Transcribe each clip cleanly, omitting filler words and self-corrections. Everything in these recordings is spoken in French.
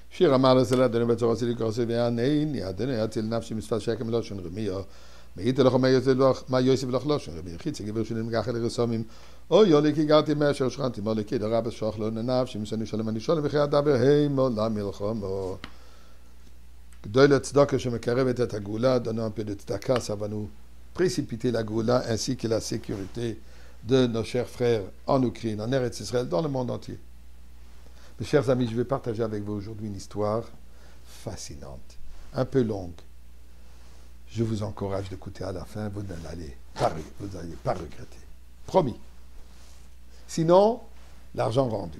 שיר אמר לסלע דני בצורה שלי כרסי וענין, יעדני יציל נפשי מספר שקם לא שון רמייה, מאיתה לך מה יוסף לך לא שון רמייה, חיצי גבר שלי מגחל לרסומים, או יולי כי גרתי מאשר שכנתי מולי כי דרב שוח לא ננפשי מסני שלם אני שולם וכי הדבר הימו למלחמו. גדול לצדקה שמקרבת את הגאולה, דנו un peu de tzedaka, ça va nous précipiter la Goula ainsi que la sécurité de nos chers frères en Ukraine, en Eretz Israël, dans le monde entier. Mes chers amis, je vais partager avec vous aujourd'hui une histoire fascinante, un peu longue. Je vous encourage d'écouter à la fin, vous n'allez pas regretter. Promis. Sinon, l'argent rendu.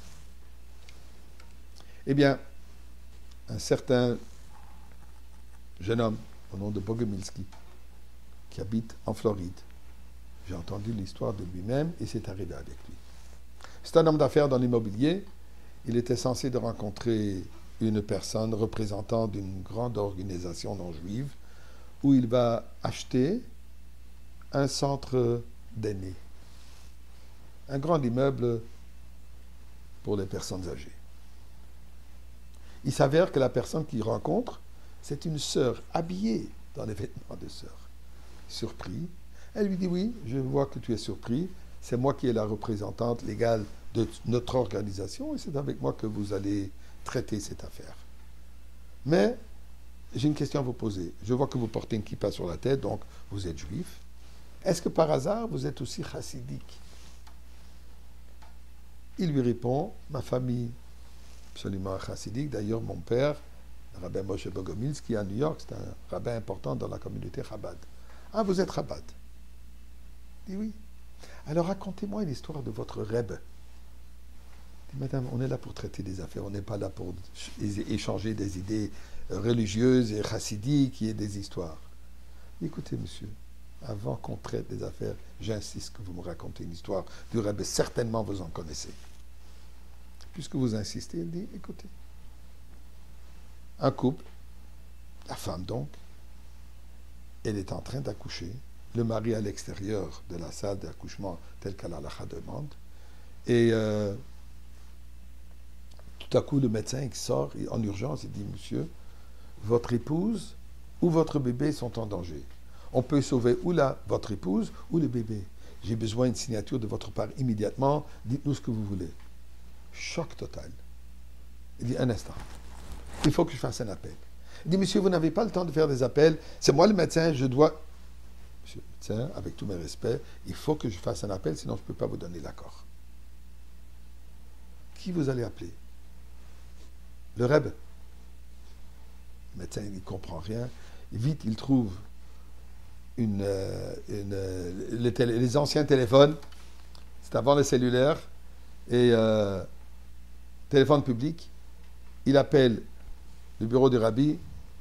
Eh bien, un certain jeune homme au nom de Bogomilski, qui habite en Floride. J'ai entendu l'histoire de lui-même et c'est arrivé avec lui. C'est un homme d'affaires dans l'immobilier. Il était censé de rencontrer une personne représentant d'une grande organisation non juive où il va acheter un centre d'aînés, un grand immeuble pour les personnes âgées. Il s'avère que la personne qu'il rencontre, c'est une sœur habillée dans les vêtements de sœur. Surpris, elle lui dit oui, je vois que tu es surpris, c'est moi qui est la représentante légale de notre organisation et c'est avec moi que vous allez traiter cette affaire. Mais j'ai une question à vous poser. Je vois que vous portez une kippa sur la tête, donc vous êtes juif. Est-ce que par hasard vous êtes aussi chassidique? Il lui répond, ma famille absolument chassidique, d'ailleurs mon père, le rabbin Moshe Bogomilski à New York, c'est un rabbin important dans la communauté Chabad. Ah, vous êtes Chabad? Il dit oui. Alors racontez-moi une histoire de votre Rebbe. Il dit, madame, on est là pour traiter des affaires, on n'est pas là pour échanger des idées religieuses et chassidiques et des histoires. Écoutez, monsieur, avant qu'on traite des affaires, j'insiste que vous me racontez une histoire du Rebbe. Certainement vous en connaissez. Puisque vous insistez, il dit, écoutez, un couple, la femme donc, elle est en train d'accoucher, le mari à l'extérieur de la salle d'accouchement telle qu'Al-Halakha demande, et tout à coup le médecin il sort en urgence et dit, monsieur, votre épouse ou votre bébé sont en danger. On peut sauver ou votre épouse ou le bébé. J'ai besoin d'une signature de votre part immédiatement, dites-nous ce que vous voulez. Choc total. Il dit, un instant, il faut que je fasse un appel. Il dit, monsieur, vous n'avez pas le temps de faire des appels, c'est moi le médecin, je dois... Monsieur le médecin, avec tous mes respects, il faut que je fasse un appel, sinon je ne peux pas vous donner l'accord. Qui vous allez appeler? Le Rebbe. Le médecin, il ne comprend rien. Vite, il trouve les anciens téléphones, c'est avant le cellulaire, et téléphone public, il appelle le bureau du rabbi,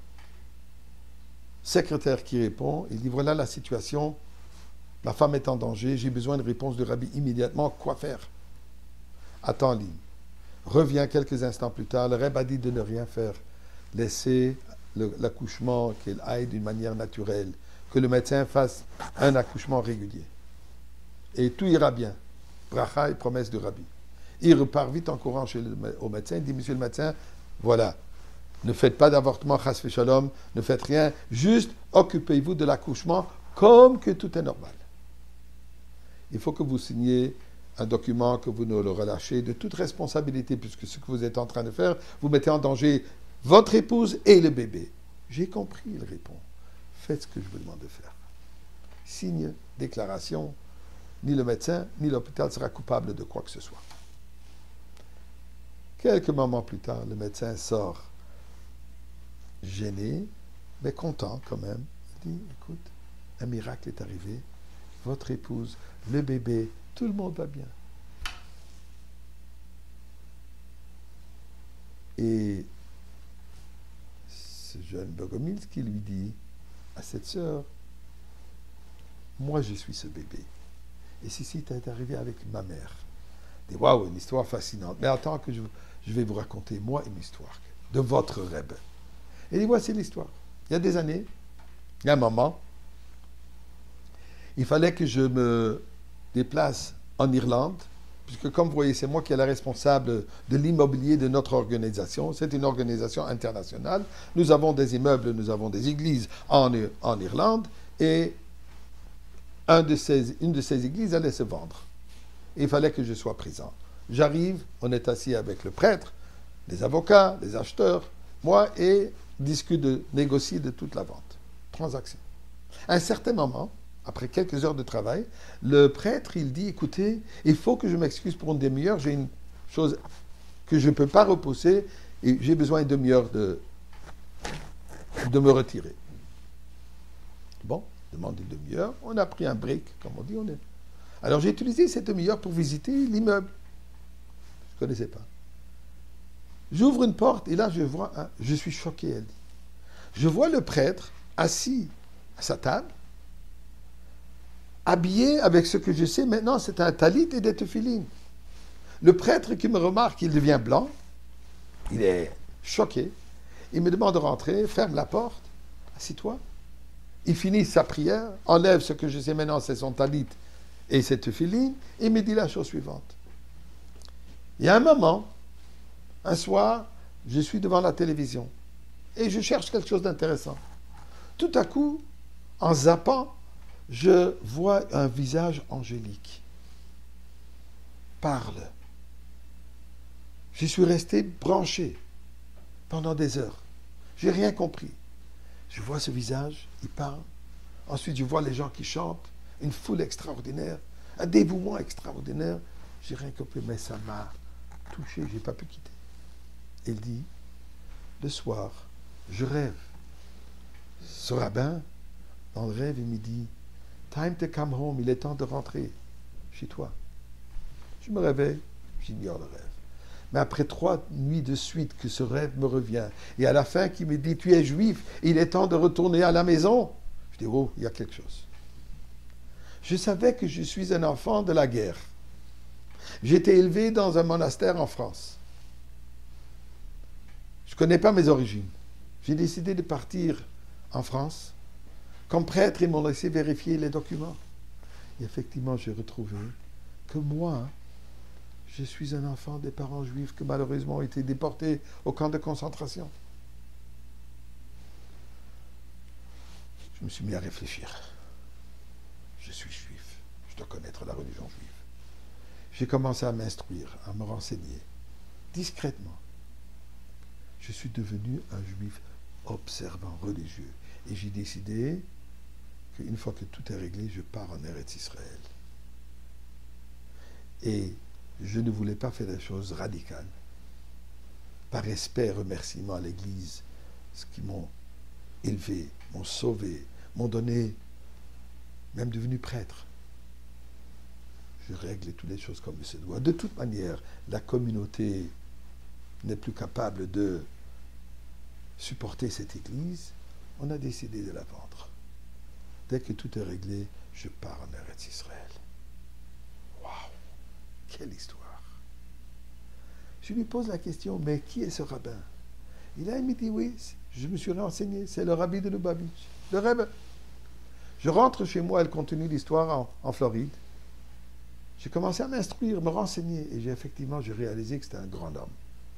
secrétaire qui répond, il dit voilà la situation, la femme est en danger, j'ai besoin de réponse du rabbi immédiatement, quoi faire? Attends en ligne. Revient quelques instants plus tard, le rabbi a dit de ne rien faire, laisser l'accouchement qu'elle aille d'une manière naturelle, que le médecin fasse un accouchement régulier. Et tout ira bien. Bracha et promesse du rabbi. Il repart vite en courant au médecin, il dit, monsieur le médecin, voilà, ne faites pas d'avortement, chas v'shalom, ne faites rien, juste occupez-vous de l'accouchement comme que tout est normal. Il faut que vous signiez un document, que vous ne le relâchez de toute responsabilité, puisque ce que vous êtes en train de faire, vous mettez en danger votre épouse et le bébé. J'ai compris, il répond. Faites ce que je vous demande de faire. Signe, déclaration, ni le médecin, ni l'hôpital sera coupable de quoi que ce soit. Quelques moments plus tard, le médecin sort gêné, mais content quand même. Il dit, écoute, un miracle est arrivé, votre épouse, le bébé, tout le monde va bien. Et ce jeune Bogomilski lui dit à cette sœur, moi je suis ce bébé. Et ceci est arrivé avec ma mère. Il dit, waouh, une histoire fascinante. Mais attends que je vais vous raconter, moi, une histoire de votre Rebbe. Et il dit, voici l'histoire. Il y a des années, il y a un moment, il fallait que je me déplace en Irlande puisque comme vous voyez, c'est moi qui est la responsable de l'immobilier de notre organisation. C'est une organisation internationale. Nous avons des immeubles, nous avons des églises en Irlande, et une de ces églises allait se vendre. Et il fallait que je sois présent. J'arrive, on est assis avec le prêtre, les avocats, les acheteurs, moi, et discute de négocier de toute la vente, transaction. À un certain moment, après quelques heures de travail, le prêtre, il dit, écoutez, il faut que je m'excuse pour une demi-heure, j'ai une chose que je ne peux pas repousser, et j'ai besoin d'une demi-heure de me retirer. Bon, demande une demi-heure, on a pris un break, comme on dit, Alors j'ai utilisé cette demi-heure pour visiter l'immeuble. Je ne connaissais pas. J'ouvre une porte et là je vois, je suis choqué, elle dit. Je vois le prêtre assis à sa table, habillé avec ce que je sais maintenant, c'est un talit et des tefilines. Le prêtre qui me remarque, il devient blanc, il est choqué, il me demande de rentrer, ferme la porte, assis-toi. Il finit sa prière, enlève ce que je sais maintenant, c'est son talit et ses tefilines, et il me dit la chose suivante. Il y a un moment, un soir, je suis devant la télévision et je cherche quelque chose d'intéressant. Tout à coup, en zappant, je vois un visage angélique. Parle. Je suis resté branché pendant des heures. Je n'ai rien compris. Je vois ce visage, il parle. Ensuite, je vois les gens qui chantent, une foule extraordinaire, un dévouement extraordinaire. Je n'ai rien compris, mais ça m'a touché, je n'ai pas pu quitter. Il dit, le soir, je rêve. Ce rabbin, dans le rêve, il me dit, time to come home, il est temps de rentrer chez toi. Je me réveille, j'ignore le rêve. Mais après 3 nuits de suite que ce rêve me revient, et à la fin qui me dit, tu es juif, il est temps de retourner à la maison. Je dis, oh, il y a quelque chose. Je savais que je suis un enfant de la guerre. J'étais élevé dans un monastère en France. Je ne connais pas mes origines. J'ai décidé de partir en France. Comme prêtre, ils m'ont laissé vérifier les documents. Et effectivement, j'ai retrouvé que moi, je suis un enfant des parents juifs qui malheureusement ont été déportés au camp de concentration. Je me suis mis à réfléchir. Je suis juif. Je dois connaître la religion juive. J'ai commencé à m'instruire, à me renseigner, discrètement. Je suis devenu un juif observant, religieux. Et j'ai décidé qu'une fois que tout est réglé, je pars en Eretz Israël. Et je ne voulais pas faire des choses radicales. Par respect et remerciement à l'Église, ce qui m'ont élevé, m'ont sauvé, m'ont donné, même devenu prêtre. Je règle toutes les choses comme il se doit. De toute manière, la communauté n'est plus capable de supporter cette Église. On a décidé de la vendre. Dès que tout est réglé, je pars en Eretz Israël. Waouh! Quelle histoire! Je lui pose la question, mais qui est ce rabbin? Il me dit, oui, je me suis renseigné, c'est le rabbi de Lubavitch, le Rebbe. Je rentre chez moi, elle continue l'histoire en Floride. J'ai commencé à m'instruire, me renseigner, et j'ai réalisé que c'était un grand homme.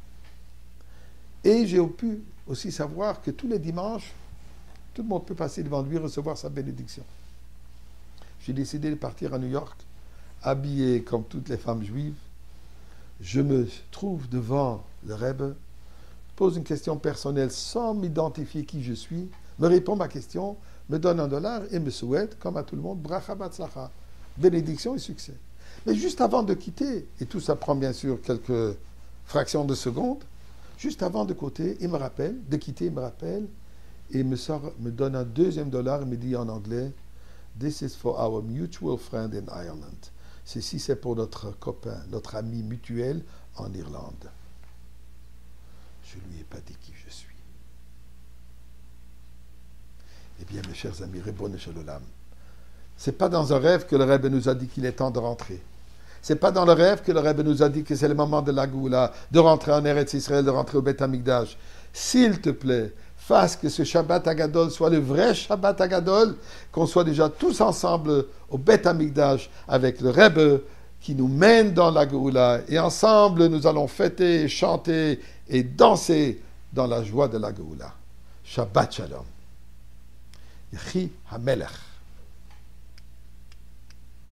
Et j'ai pu aussi savoir que tous les dimanches, tout le monde peut passer devant lui et recevoir sa bénédiction. J'ai décidé de partir à New York, habillé comme toutes les femmes juives. Je me trouve devant le Rebbe, pose une question personnelle sans m'identifier qui je suis, me répond ma question, me donne $1 et me souhaite, comme à tout le monde, bracha batzlacha, bénédiction et succès. Mais juste avant de quitter, et tout ça prend bien sûr quelques fractions de secondes, juste avant de quitter, il me rappelle, et me donne un $2 et me dit en anglais, This is for our mutual friend in Ireland. Ceci, c'est pour notre copain, notre ami mutuel en Irlande. Je ne lui ai pas dit qui je suis. Eh bien, mes chers amis, Ribono Shel Olam, ce n'est pas dans un rêve que le Rebbe nous a dit qu'il est temps de rentrer. Ce n'est pas dans le rêve que le Rebbe nous a dit que c'est le moment de la Goula, de rentrer en Eretz Israël, de rentrer au Beth Amikdash. S'il te plaît, fasse que ce Shabbat Hagadol soit le vrai Shabbat Hagadol, qu'on soit déjà tous ensemble au Beth Amikdash avec le Rebbe, qui nous mène dans la Géoula. Et ensemble, nous allons fêter, chanter et danser dans la joie de la Géoula. Shabbat Shalom. Yehi HaMelech.